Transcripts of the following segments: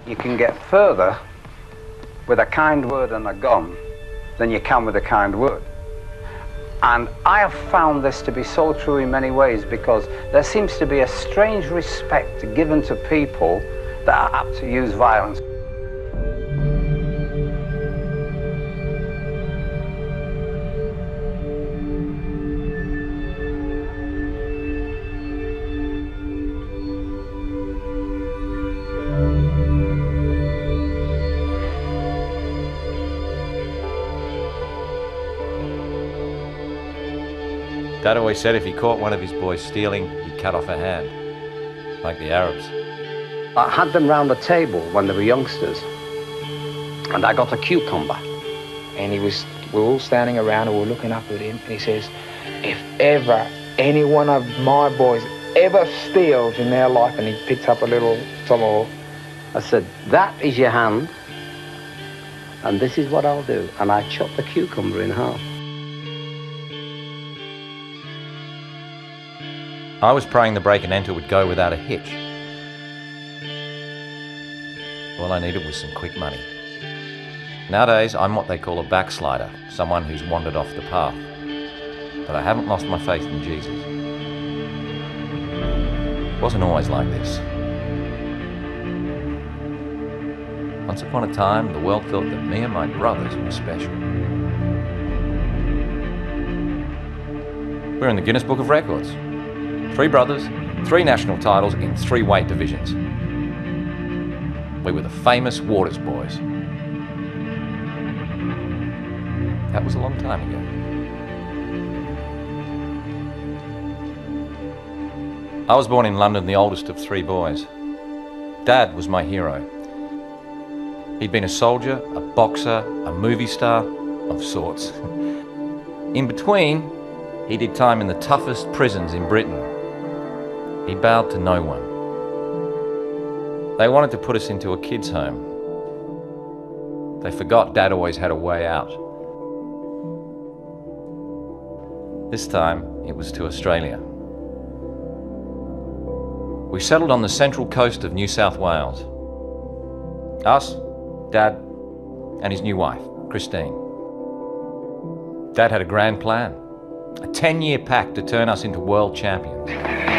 You can get further with a kind word and a gun than you can with a kind word. And I have found this to be so true in many ways, because there seems to be a strange respect given to people that are apt to use violence. Dad always said if he caught one of his boys stealing, he'd cut off a hand, like the Arabs. I had them round the table when they were youngsters, and I got a cucumber. And we were all standing around and we were looking up at him, and he says, if ever any one of my boys ever steals in their life, and he picks up a little tomahawk. I said, that is your hand, and this is what I'll do. And I chopped the cucumber in half. I was praying the break and enter would go without a hitch. All I needed was some quick money. Nowadays, I'm what they call a backslider, someone who's wandered off the path. But I haven't lost my faith in Jesus. It wasn't always like this. Once upon a time, the world thought that me and my brothers were special. We're in the Guinness Book of Records. 3 brothers, 3 national titles in 3 weight divisions. We were the famous Waters boys. That was a long time ago. I was born in London, the oldest of 3 boys. Dad was my hero. He'd been a soldier, a boxer, a movie star, of sorts. In between, he did time in the toughest prisons in Britain. He bowed to no one. They wanted to put us into a kids' home. They forgot Dad always had a way out. This time, it was to Australia. We settled on the central coast of New South Wales. Us, Dad, and his new wife, Christine. Dad had a grand plan. A 10-year pact to turn us into world champions.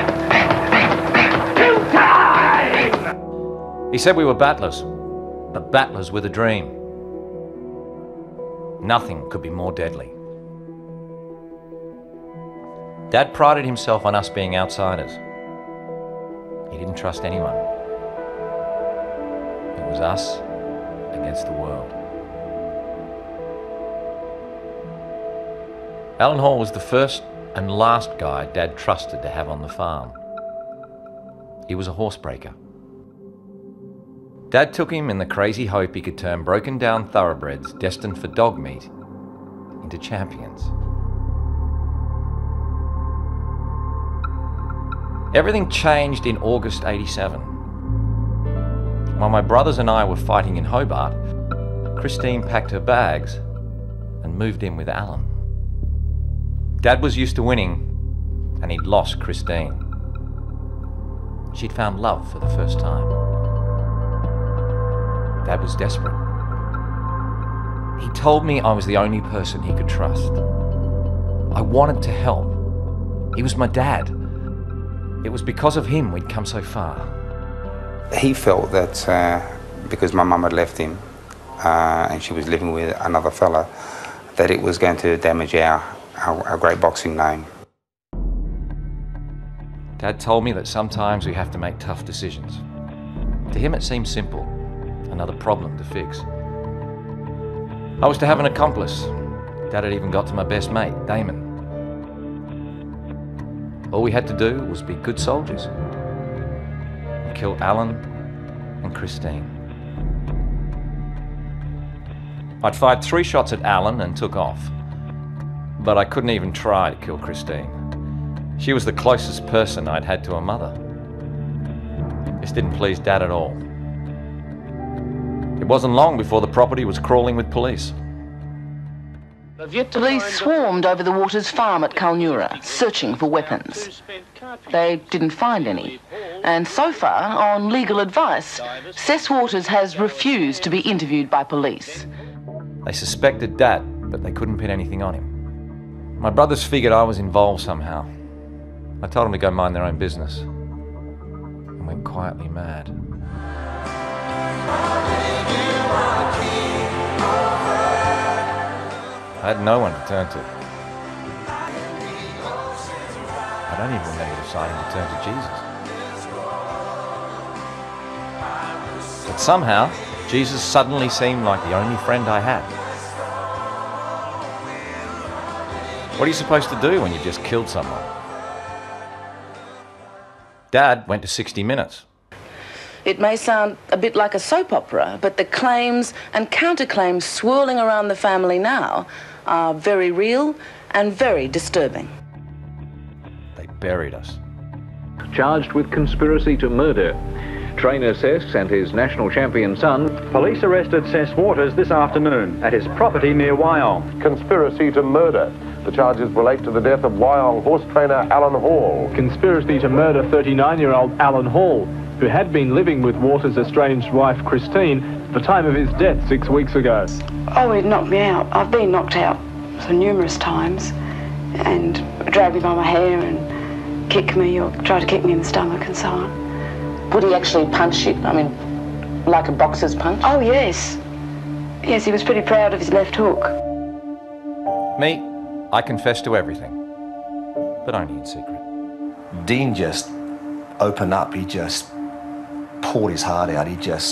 He said we were battlers, but battlers with a dream. Nothing could be more deadly. Dad prided himself on us being outsiders. He didn't trust anyone. It was us against the world. Alan Hall was the first and last guy Dad trusted to have on the farm. He was a horsebreaker. Dad took him in the crazy hope he could turn broken down thoroughbreds destined for dog meat into champions. Everything changed in August '87. While my brothers and I were fighting in Hobart, Christine packed her bags and moved in with Alan. Dad was used to winning, and he'd lost Christine. She'd found love for the first time. Dad was desperate. He told me I was the only person he could trust. I wanted to help. He was my dad. It was because of him we'd come so far. He felt that because my mum had left him and she was living with another fella, that it was going to damage our great boxing name. Dad told me that sometimes we have to make tough decisions. To him it seemed simple, another problem to fix. I was to have an accomplice. Dad had even got to my best mate, Damon. All we had to do was be good soldiers and kill Alan and Christine. I'd fired 3 shots at Alan and took off, but I couldn't even try to kill Christine. She was the closest person I'd had to a mother. This didn't please Dad at all. It wasn't long before the property was crawling with police. Police swarmed over the Waters farm at Kulnura, searching for weapons. They didn't find any. And so far, on legal advice, Cess Waters has refused to be interviewed by police. They suspected Dad, but they couldn't pin anything on him. My brothers figured I was involved somehow. I told them to go mind their own business and went quietly mad. I had no one to turn to. I don't even remember deciding to turn to Jesus. But somehow, Jesus suddenly seemed like the only friend I had. What are you supposed to do when you've just killed someone? Dad went to 60 Minutes. It may sound a bit like a soap opera, but the claims and counterclaims swirling around the family now are very real and very disturbing. They buried us. Charged with conspiracy to murder. Trainer Cess and his national champion son. Police arrested Cess Waters this afternoon at his property near Wyong. Conspiracy to murder. The charges relate to the death of Wyong horse trainer Alan Hall. Conspiracy to murder 39-year-old Alan Hall, who had been living with Waters' estranged wife Christine at the time of his death 6 weeks ago. Oh, it knocked me out. I've been knocked out for numerous times, and dragged me by my hair and kicked me or tried to kick me in the stomach and so on. Would he actually punch you? I mean, like a boxer's punch? Oh, yes. Yes, he was pretty proud of his left hook. Me, I confessed to everything, but only in secret. Dean just opened up. He just poured his heart out. He just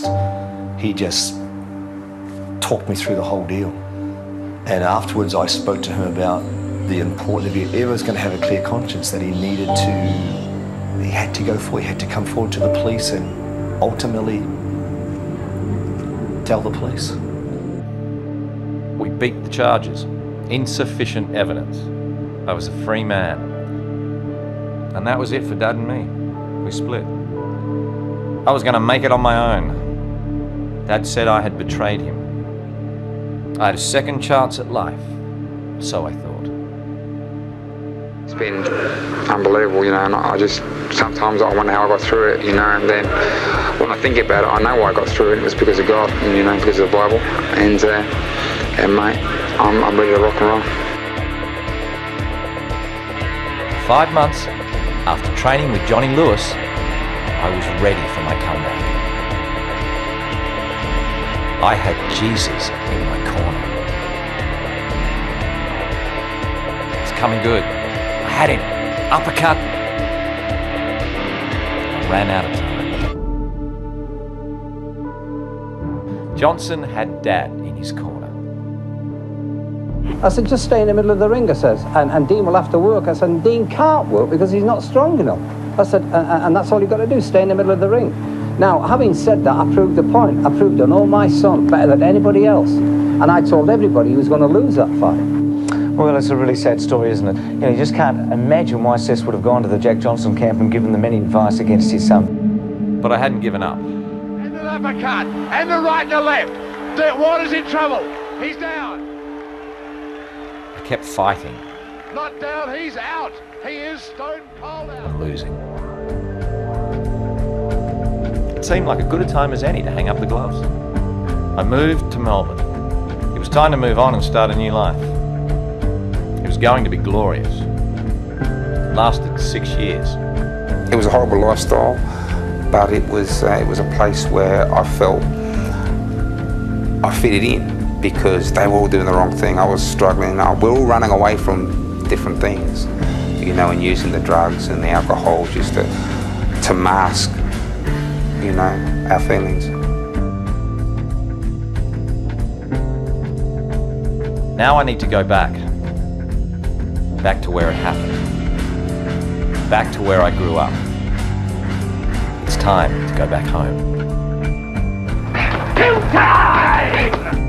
talked me through the whole deal. And afterwards I spoke to him about the importance, if he ever was going to have a clear conscience, that he had to go forward, he had to come forward to the police and ultimately tell the police. We beat the charges. Insufficient evidence. I was a free man. And that was it for Dad and me. We split. I was going to make it on my own. Dad said I had betrayed him. I had a second chance at life, so I thought. It's been unbelievable, you know, and sometimes I wonder how I got through it, you know, and then when I think about it, I know why I got through it. It was because of God, and, you know, because of the Bible, and mate, I'm ready to rock and roll. 5 months after training with Johnny Lewis, I was ready for my comeback. I had Jesus in my corner. It's coming good. I had him. Uppercut. I ran out of time. Johnson had Dad in his corner. I said, just stay in the middle of the ring, I says, and Dean will have to work. I said, and Dean can't work because he's not strong enough. I said, and that's all you've got to do, stay in the middle of the ring. Now, having said that, I proved the point. I proved I know my son better than anybody else. And I told everybody he was going to lose that fight. Well, it's a really sad story, isn't it? You know, you just can't imagine why Cess would have gone to the Jack Johnson camp and given them any advice against his son. But I hadn't given up. And the uppercut, and the right and the left. Waters in trouble. He's down. I kept fighting. Not down, he's out. He is stone cold out. And losing. It seemed like as good a time as any to hang up the gloves. I moved to Melbourne. It was time to move on and start a new life. It was going to be glorious. It lasted 6 years. It was a horrible lifestyle, but it was a place where I felt I fitted in because they were all doing the wrong thing. I was struggling. We're all running away from different things, you know, and using the drugs and the alcohol just to mask, you know, our feelings. Now I need to go back to where it happened, back to where I grew up. It's time to go back home. Kill time!